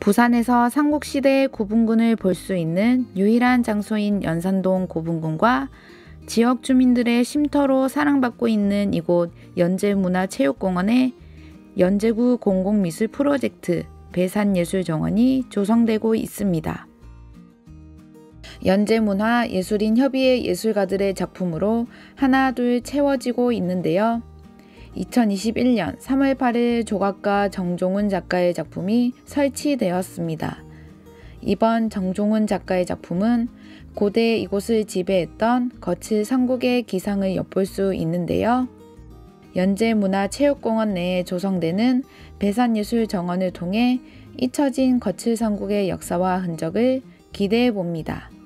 부산에서 삼국시대의 고분군을 볼 수 있는 유일한 장소인 연산동 고분군과 지역 주민들의 쉼터로 사랑받고 있는 이곳 연제문화체육공원에 연제구 공공미술 프로젝트 배산예술정원이 조성되고 있습니다. 연제문화예술인협의회 예술가들의 작품으로 하나둘 채워지고 있는데요. 2021년 3월 8일 조각가 정종훈 작가의 작품이 설치되었습니다. 이번 정종훈 작가의 작품은 고대 이곳을 지배했던 거칠 삼국의 기상을 엿볼 수 있는데요. 연제문화체육공원 내에 조성되는 배산예술정원을 통해 잊혀진 거칠 삼국의 역사와 흔적을 기대해 봅니다.